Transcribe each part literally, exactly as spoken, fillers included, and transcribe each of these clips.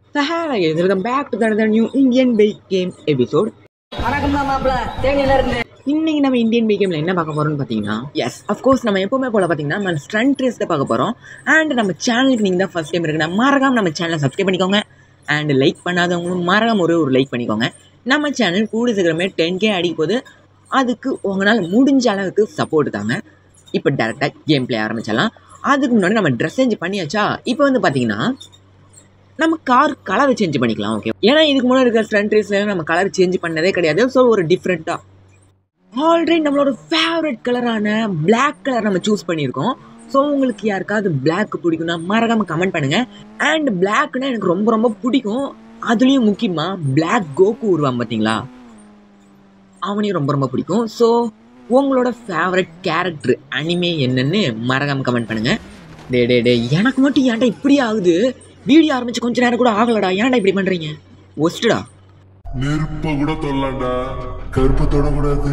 So hello guys, welcome back to another new Indian bike game episode. இன்னைக்கு நம்ம Indian bike கேமில் என்ன பார்க்க போகிறோம்னு பார்த்தீங்கன்னா, எஸ் அஃப்கோர்ஸ் நம்ம எப்போவுமே போல் பார்த்தீங்கன்னா நம்ம ஸ்ட்ரண்ட் ரேஸ் தான் பார்க்க போகிறோம். அண்ட் நம்ம சேனலுக்கு நீங்கள் தான் ஃபஸ்ட் டைம் இருக்குன்னா மறக்காம நம்ம சேனலை சப்ஸ்கிரைப் பண்ணிக்கோங்க. அண்ட் லைக் பண்ணாதவங்களும் மறக்காம ஒரு ஒரு லைக் பண்ணிக்கோங்க. நம்ம சேனல் கூடி சீக்கிரமே டென் கே அடிக்கும் போது அதுக்கு உங்களால் முடிஞ்ச அளவுக்கு சப்போர்ட் தாங்க. இப்போ டேரெக்டாக கேம் பிளே ஆரம்பிச்சிடலாம். அதுக்கு முன்னாடி நம்ம ட்ரெஸ் சேஞ்ச் பண்ணியாச்சா. இப்போ வந்து பார்த்தீங்கன்னா நம்ம கார் கலர் சேஞ்ச் பண்ணிக்கலாம். ஓகே, ஏன்னா இதுக்கு முன்னாடி இருக்கிற ஸ்ட்ரண்ட் ரேஸில் நம்ம கலர் சேஞ்ச் பண்ணதே கிடையாது. ஸோ ஒரு டிஃப்ரெண்ட்டாக ஆல்ரெடி நம்மளோட ஃபேவரட் கலரான பிளாக் கலர் நம்ம சூஸ் பண்ணியிருக்கோம். ஸோ உங்களுக்கு யாருக்காவது பிளாக் பிடிக்கும்னா மறக்காமல் கமெண்ட் பண்ணுங்கள். அண்ட் பிளாக்னா எனக்கு ரொம்ப ரொம்ப பிடிக்கும். அதுலேயும் முக்கியமாக பிளாக் கோகு உருவாம் பார்த்தீங்களா, அவனையும் ரொம்ப ரொம்ப பிடிக்கும். ஸோ உங்களோட ஃபேவரட் கேரக்டர் அனிமே என்னன்னு மறக்காமல் கமெண்ட் பண்ணுங்கள். டே டே டே எனக்கு மட்டும் ஏன்டா இப்படி ஆகுது? வீடியோ ஆரம்பிச்சு கொஞ்ச நேரம் கூட ஆகலடா, ஏன்டா இப்படி பண்ணுறீங்க? ஒஸ்டா நெருப்ப கூட தொல்லடா, கருப்ப தொடக்கூடாது.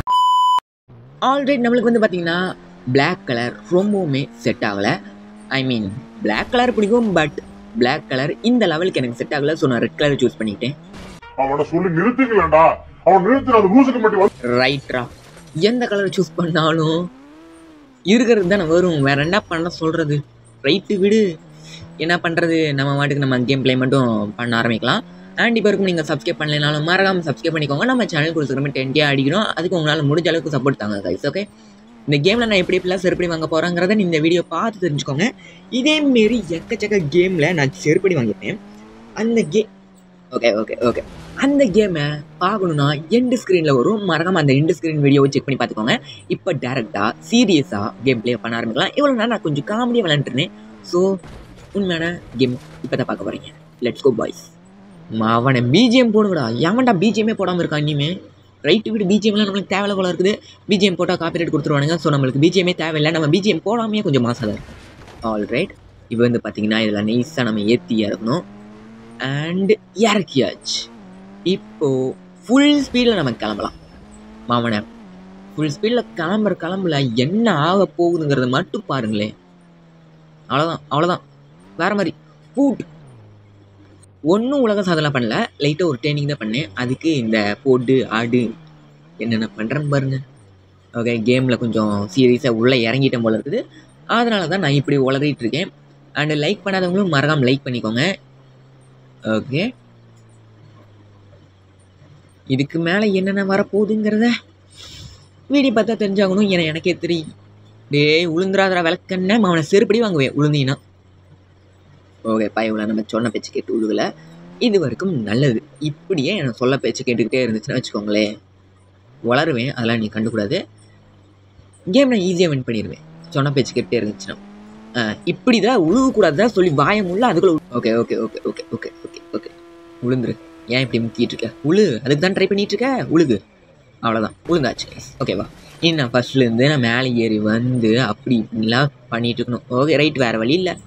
ஆல்ரெடி நம்மளுக்கு வந்து பார்த்தீங்கன்னா பிளாக் கலர் ரொம்பவுமே செட் ஆகலை. ஐ மீன் பிளாக் கலர் பிடிக்கும், பட் பிளாக் கலர் இந்த லெவலுக்கு எனக்கு செட் ஆகலை. ஸோ நான் ரெட் கலர் சூஸ் பண்ணிக்கிட்டேன். அவனை சொல்லி நிறுத்துங்களா, அவன் நிறுத்தின ரூசுக்கு மட்டும் ரைட்ரா. எந்த கலர் சூஸ் பண்ணாலும் இருக்கிறது தானே வரும், வேற என்ன பண்ண சொல்கிறது? ரைட்டு விடு, என்ன பண்ணுறது, நம்ம மாட்டுக்கு நம்ம கேம் பிளே மட்டும் பண்ண ஆரம்பிக்கலாம். அண்ட் இப்போ இருக்கும் நீங்கள் சப்ஸ்கிரைப் பண்ணலைனாலும் மறக்காமல் சப்ஸ்கிரைப் பண்ணிக்கோங்க. நம்ம சேனல் கொடுத்துருக்கோம் டென் கே அடிக்கணும். அதுக்கு உங்களால் முடிஞ்ச அளவுக்கு சப்போர்ட் தாங்க கைஸ். ஓகே, இந்த கேமில் நான் எப்படி எப்படிலாம் செருப்படி வாங்க போகிறேங்கிறத இந்த வீடியோ பார்த்து தெரிஞ்சுக்கோங்க. இதேமாரி எக்கச்சக்க கேமில் நான் செருப்படி வாங்கிட்டேன். அந்த கே ஓகே ஓகே ஓகே அந்த கேமை பார்க்கணுன்னா எண்டு ஸ்க்ரீனில் வரும். மறக்காமல் அந்த எண்டு ஸ்க்ரீன் வீடியோவை செக் பண்ணி பார்த்துக்கோங்க. இப்போ டேரெக்டாக சீரியஸாக கேம் பிளே பண்ண ஆரம்பிக்கலாம். இவ்வளோ நேரம் நான் கொஞ்சம் காமெடியாக விளையாண்டுருந்தேன். ஸோ உண்மையான கேம் இப்போ தான் பார்க்க போகிறீங்க. Let's go boys. அவனை பிஜிஎம் போடுங்கடா. எவன்டா பிஜிஎம்மே போடாமல் இருக்கான் இனிமே? ரைட்டு வீடு பிஜிஎம்லாம் நம்மளுக்கு தேவையில்ல போல இருக்குது. பிஜிஎம் போட்டால் காப்பிரைட் கொடுத்துருவானுங்க. ஸோ நம்மளுக்கு பிஜிஎம்மே தேவையில்லை. நம்ம பிஜிஎம் போடாமையே கொஞ்சம் மாசாக தான் இருக்கும். ஆல் ரைட், இப்போ வந்து பார்த்தீங்கன்னா இதில் நைஸாக நம்ம ஏற்றி இறக்கணும். அண்ட் இறக்கியாச்சு. இப்போது ஃபுல் ஸ்பீடில் நம்ம கிளம்பலாம். மாமனை ஃபுல் ஸ்பீடில் கிளம்புற கிளம்புல என்ன ஆக போகுதுங்கிறத மட்டும் பாருங்களேன். அவ்வளோதான் அவ்வளோதான் வேறு மாதிரி பூட் ஒன்றும் உலக சாதனை பண்ணல. லைட்டாக ஒரு ட்ரைனிங் தான் பண்ணேன். அதுக்கு இந்த போட்டு ஆடு என்னென்ன பண்ணுறேன்னு பாருங்க. ஓகே, கேமில் கொஞ்சம் சீரியஸாக உள்ளே இறங்கிட்டேன் போல இருக்குது. அதனால தான் நான் இப்படி உளறிட்டு இருக்கேன். அண்டு லைக் பண்ணாதவங்களும் மறக்காமல் லைக் பண்ணிக்கோங்க. ஓகே, இதுக்கு மேலே என்னென்ன வரப்போகுதுங்கிறத வீடியோ பார்த்தா தெரிஞ்சாகணும். ஏன்னா எனக்கே தெரியும். டே உளுந்துராதரா விளக்கண்ணே, அவனை செருப்படி வாங்குவேன் உளுந்தீங்கன்னா. ஓகே பா, இவ்வளோ நம்ம சொன்ன பேச்சு கேட்டு உழுகலை. இது வரைக்கும் நல்லது. இப்படியே எனக்கு சொல்ல பேச்சு கேட்டுக்கிட்டே இருந்துச்சுன்னா வச்சுக்கோங்களேன், வளருவேன். அதெல்லாம் நீ கண்டுக்கூடாது. கேம் நான் ஈஸியாக வின் பண்ணிடுவேன் சொன்ன பேச்சு கேட்டே இருந்துச்சுன்னா. இப்படி தான் உழுகக்கூடாதுதான் சொல்லி வாயம் உள்ள அதுக்குள்ள. Okay okay okay okay okay okay okay உளுந்துரு. ஏன் இப்படி முக்கிட்டு இருக்க? உழு, அதுக்கு தான் ட்ரை பண்ணிட்டு இருக்க. உழுகு, அவ்வளோதான், உளுந்தாச்சு. ஓகேவா, இனி நான் ஃபர்ஸ்ட்லேருந்து நான் மேலே ஏறி வந்து அப்படி இப்படிலாம் பண்ணிட்டு இருக்கணும். ஓகே ரைட், வேறு வழி இல்லை.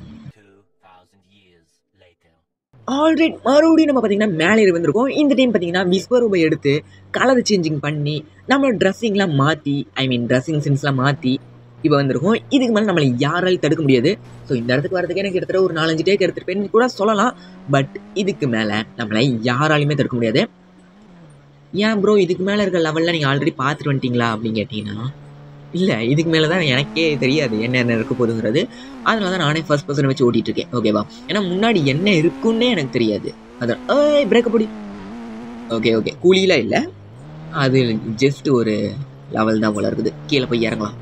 ஆல்ரைட், மறுபடியும் நம்ம பார்த்தீங்கன்னா மேலே ஏறி வந்திருக்கோம். இந்த டைம் பார்த்தீங்கன்னா விஸ்வரூபை எடுத்து கலர் சேஞ்சிங் பண்ணி நம்மளோட ட்ரெஸ்ஸிங்லாம் மாற்றி, ஐ மீன் ட்ரெஸ்ஸிங் சென்ஸ்லாம் மாற்றி இப்போ வந்திருக்கோம். இதுக்கு மேலே நம்மளை யாராலையும் தடுக்க முடியாது. ஸோ இந்த இடத்துக்கு வரதுக்கு எனக்கு எடுத்துகிட்ட ஒரு நாலஞ்சு டேக் எடுத்துகிட்டு கூட சொல்லலாம். பட் இதுக்கு மேலே நம்மளை யாராலையுமே தடுக்க முடியாது. ஏன் ப்ரோ இதுக்கு மேலே இருக்க லெவலில் நீங்கள் ஆல்ரெடி பார்த்துட்டு வந்துட்டீங்களா அப்படின்னு கேட்டிங்கன்னா, இல்லை, இதுக்கு மேலே தான் எனக்கே தெரியாது என்ன என்ன இருக்க போகுதுங்கிறது. அதனால தான் நானே ஃபர்ஸ்ட் பர்சனை வச்சு ஓட்டிகிட்டு இருக்கேன். ஓகேவா, ஏன்னா முன்னாடி என்ன இருக்குன்னே எனக்கு தெரியாது. அதான் ஏய் பிரேக்கப் படி. ஓகே ஓகே கூலிலாம் இல்லை, அது ஜஸ்ட் ஒரு லெவல் தான் போல இருக்குது. கீழே போய் இறங்கலாம்.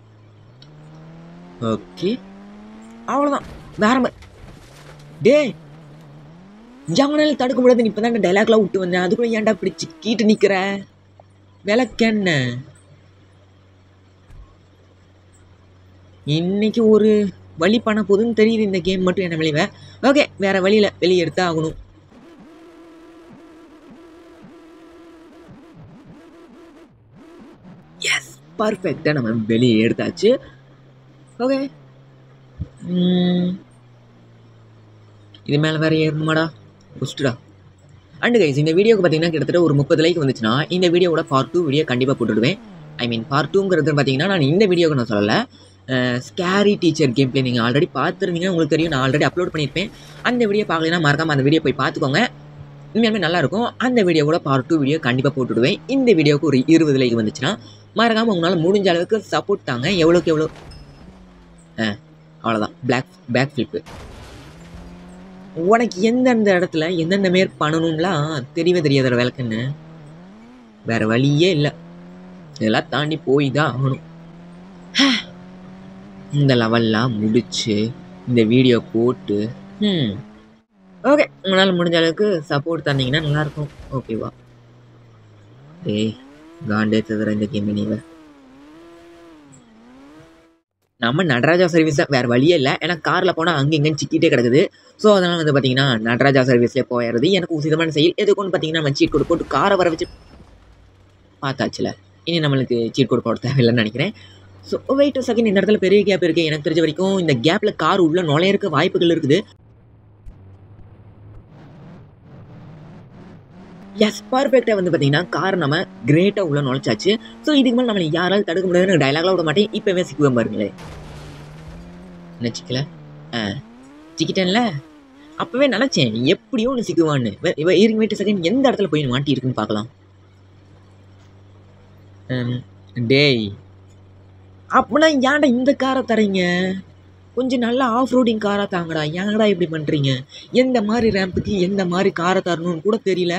ஓகே அவ்வளோதான், வேற மாதிரி. டே ஜாமனால தடுக்க முடியாது. இப்போ தான் டைலாக்லாம் விட்டு வந்தேன். அதுக்குள்ள ஏன்டா பிடிச்சி கீட்டு நிற்கிற? விளக்கென்ன இன்னைக்கு ஒரு வழி பண்ண போதுன்னு தெரியுது. இந்த கேம் மட்டும் என்ன விளைவ. ஓகே, வேற வழியில் வெளியே எடுத்தா ஆகணும். எஸ், பர்ஃபெக்டாக நம்ம வெளியே எடுத்தாச்சு. ஓகே, இது மேலே வேற ஏறணுமாடா? ஃபஸ்ட்டுடா. அண்டு கைஸ், இந்த வீடியோக்கு பார்த்தீங்கன்னா கிட்டத்தட்ட ஒரு முப்பது லைக் வந்துச்சுன்னா இந்த வீடியோவோட பார்ட் டூ வீடியோ கண்டிப்பாக போட்டுவிடுவேன். ஐ மீன் பார்ட் டூங்கிறது பார்த்தீங்கன்னா நான் இந்த வீடியோக்கு நான் சொல்லலை. ஸ்கேரி டீச்சர் கேம் பிளே நீங்கள் ஆல்ரெடி பார்த்துருந்தீங்க, உங்களுக்கு தெரியும். நான் ஆல்ரெடி அப்லோட் பண்ணியிருப்பேன். அந்த வீடியோ பார்க்கலன்னா மறக்காமல் அந்த வீடியோ போய் பார்த்துக்கோங்க. உண்மையாலுமே நல்லாயிருக்கும். அந்த வீடியோவோட பார்ட் டூ வீடியோ கண்டிப்பாக போட்டுவிடுவேன். இந்த வீடியோவுக்கு ஒரு இருபது லைக் வந்துச்சுன்னா மறக்காமல் உங்களால் முடிஞ்ச அளவுக்கு சப்போர்ட் தாங்க. எவ்வளோக்கு எவ்வளோ ஆ அவ்வளோதான். Black back flip. உனக்கு எந்தெந்த இடத்துல எந்தெந்த மாரி பண்ணணும்லாம் தெரியவே தெரியாத விளக்குன்னு வேறு வழியே இல்லை. இதெல்லாம் தாண்டி போய் தான் ஆகணும். இந்த லெவல்லாம் முடிச்சு இந்த வீடியோ போட்டு ம் ஓகே, உங்களால் முடிஞ்ச அளவுக்கு சப்போர்ட் தந்தீங்கன்னா நல்லாயிருக்கும். ஓகேவா? ஏய் காண்டே தவிர இந்த கேம் நீங்கள் நம்ம நடராஜா சர்வீஸ் தான், வேறு வழியே இல்லை. ஏன்னா காரில் போனால் அங்கே இங்கேன்னு சிக்கிட்டே கிடக்குது. ஸோ அதனால் வந்து பார்த்தீங்கன்னா நடராஜா சர்வீஸ்லேயே போயிடுறது எனக்கு உசிதமான செயல். எதுக்குன்னு பார்த்தீங்கன்னா நம்ம சீட் கோடு போட்டு காரை வர வச்சு பார்த்தாச்சுல, இனி நம்மளுக்கு சீட் கோடு போட தேவையில்லைன்னு நினைக்கிறேன். So wait two second. இந்த இடத்துல பெரிய கேப் இருக்குது. எனக்கு தெரிஞ்ச வரைக்கும் இந்த கேப்பில் கார் உள்ளே நுழையிறக்க வாய்ப்புகள் இருக்குது. எஸ், பர்ஃபெக்டாக வந்து பார்த்தீங்கன்னா கார் நம்ம கிரேட்டாக உள்ள நுழைச்சாச்சு. ஸோ இதுக்கு மேலே நம்மளை யாராலும் தடுக்க முடியாதுன்னு டைலாக்லாம் விட மாட்டேன். இப்போவே சிக்குவேன் பாருங்களே. என்ன சிக்கல? ஆ சிக்கிட்டேன்ல. அப்போவே நினச்சேன் எப்படியோ ஒன்று சிக்குவான்னு. இப்போ இருங்க வெயிட் செகண்ட், எந்த இடத்துல போய் மாட்டி இருக்குன்னு பார்க்கலாம். டேய் அப்படின்னா ஏன்டா இந்த காரை தரீங்க? கொஞ்சம் நல்லா ஆஃப் ரோடிங் காராக தாங்கடா. ஏன்டா இப்படி பண்ணுறீங்க? எந்த மாதிரி ரேம்புக்கு எந்த மாதிரி காரை தரணும்னு கூட தெரியல.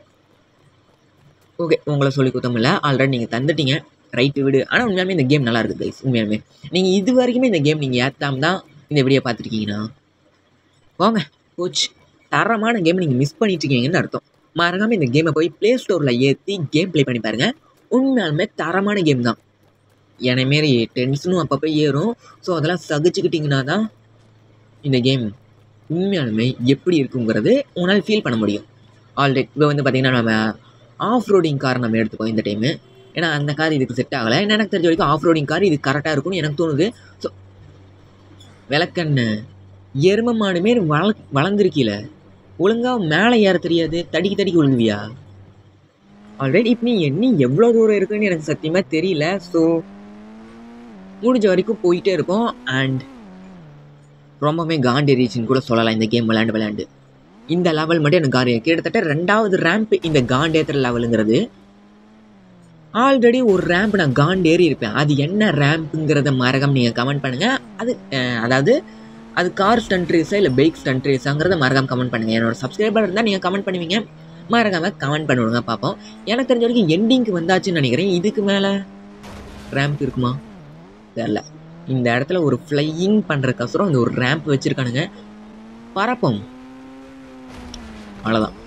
ஓகே, உங்களை சொல்லி குத்தமில்ல, ஆல்ரெடி நீங்கள் தந்துட்டீங்க, ரைட்டு விடு. ஆனால் உண்மையாலுமே இந்த கேம் நல்லா இருக்குது கைஸ். உண்மையாலுமே நீங்கள் இது வரைக்குமே இந்த கேம் நீங்கள் ஏற்றாம தான் இந்த வீடியோ பார்த்துருக்கீங்கன்னா வாங்க கோச், தரமான கேம் நீங்கள் மிஸ் பண்ணிட்டுருக்கீங்கன்னு அர்த்தம். மறக்காமல் இந்த கேமை போய் ப்ளே ஸ்டோரில் ஏற்றி கேம் ப்ளே பண்ணி பாருங்கள். உண்மையாலுமே தரமான கேம் தான். என்னை மாரி டென்ஷனும் அப்பப்போ ஏறும். ஸோ அதெல்லாம் சகிச்சுக்கிட்டிங்கன்னா தான் இந்த கேம் உண்மையாலுமே எப்படி இருக்குங்கிறது உங்களால் ஃபீல் பண்ண முடியும். ஆல்ரெடி இப்போ வந்து பார்த்திங்கன்னா நம்ம ஆஃப் ரோடிங் கார் நம்ம எடுத்துப்போம் இந்த டைமு. ஏன்னா அந்த கார் இதுக்கு செட் ஆகலை. ஏன்னா எனக்கு தெரிஞ்ச வரைக்கும் ஆஃப் ரோடிங் கார் இது கரெக்டாக இருக்கும்னு எனக்கு தோணுது. ஸோ விளக்கண்ணு எரும மாடு மாரி வள வளர்ந்துருக்கீல, ஒழுங்காக மேலே ஏற தெரியாது, தடிக்கி தடிக்கி விழுங்குவியா? ஆல்ரெடி இப்போ நீ எண்ணி எவ்வளோ தூரம் இருக்குன்னு எனக்கு சத்தியமாக தெரியல. ஸோ முடிஞ்ச வரைக்கும் போயிட்டே இருக்கும். அண்ட் ரொம்பவே காண்டி ரீச்சின்னு கூட சொல்லலாம் இந்த கேம் விளையாண்டு விளையாண்டு. இந்த லெவல் மட்டும் எனக்கு காரி கிட்டத்தட்ட ரெண்டாவது ரேம்ப் இந்த காண்டேத்துற லெவலுங்கிறது. ஆல்ரெடி ஒரு ரேம்ப் நான் காண்டேறி இருப்பேன். அது என்ன ரேம்புங்கிறத மறக்காம நீங்கள் கமெண்ட் பண்ணுங்கள். அது அதாவது அது கார் ஸ்டண்ட் ரேஸா இல்லை பைக் ஸ்டண்ட் ரேஸாங்கிறத மறக்காம கமெண்ட் பண்ணுங்கள். என்னோட சப்ஸ்கிரைபர் இருந்தால் நீங்கள் கமெண்ட் பண்ணுவீங்க, மறக்காம கமெண்ட் பண்ணிவிடுங்க பார்ப்போம். எனக்கு தெரிஞ்ச வரைக்கும் எண்டிங்க்கு வந்தாச்சுன்னு நினைக்கிறேன். இதுக்கு மேலே ரேம்ப் இருக்குமா தெரில. இந்த இடத்துல ஒரு ஃப்ளையிங் பண்ணுறக்கோசரம் அந்த ஒரு ரேம்ப் வச்சுருக்கானுங்க. பறப்போம், அவ்வளோதான்.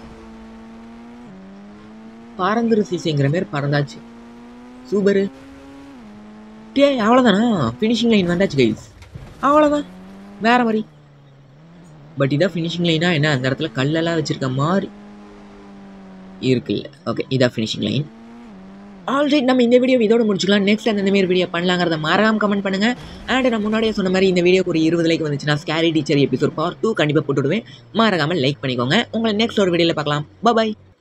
பறந்துரு சீசைங்கிற மாரி பறந்தாச்சு. சூப்பரு. டே அவ்வளோதானா? ஃபினிஷிங் லைன் வந்தாச்சு கைஸ். அவ்வளோதான், வேறு மாதிரி. பட் இதான் ஃபினிஷிங் லைனா என்ன? அந்த இடத்துல கல்லெல்லாம் வச்சுருக்க மாதிரி இருக்குல்ல. ஓகே, இதான் ஃபினிஷிங் லைன். ஆல்ரெடி நம்ம இந்த வீடியோ இதோட முடிச்சுக்கலாம். நெக்ஸ்ட் அந்த மாதிரி வீடியோ பண்ணலாங்கிறத மறக்காம கமெண்ட் பண்ணுங்கள். அண்ட் நான் முன்னாடியே சொன்ன மாதிரி இந்த வீடியோக்கு ஒரு இருபது லைக் வந்துச்சுன்னா scary teacher episode part two கண்டிப்பாக போட்டுவிடுவேன். மறக்காமல் லைக் பண்ணிக்கோங்க. உங்களை நெக்ஸ்ட் ஒரு வீடியோவில் பார்க்கலாம். பாய்.